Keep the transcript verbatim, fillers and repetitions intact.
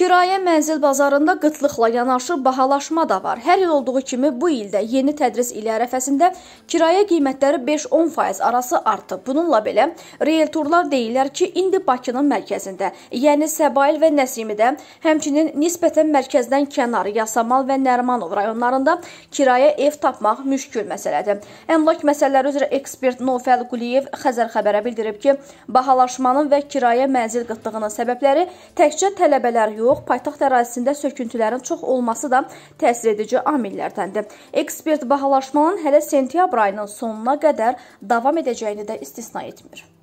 Kirayə mənzil bazarında qıtlıqla yanaşı bahalaşma da var. Hər il olduğu kimi bu ildə yeni tədris ili ərəfəsində kirayə qiymətləri beş-on faiz arası artıb. Bununla belə realtorlar deyirlər ki, indi Bakının mərkəzində, yəni Səbail və Nəsimidə, həmçinin nisbətən mərkəzdən kənar Yasamal və Nərimanov rayonlarında kirayə ev tapmaq müşkül məsələdir. Əmlak məsələləri üzrə ekspert Nofəl Quliyev Xəzər xəbərə bildirib ki, bahalaşmanın və kirayə mənzil qıtlığının səbəbləri təkcə tələbələr yox, paytaxt ərazisində söküntülərin çox olması da təsir edici amillərdəndir. Ekspert bahalaşmanın hələ sentyabr ayının sonuna qədər davam edəcəyini də istisna etmir.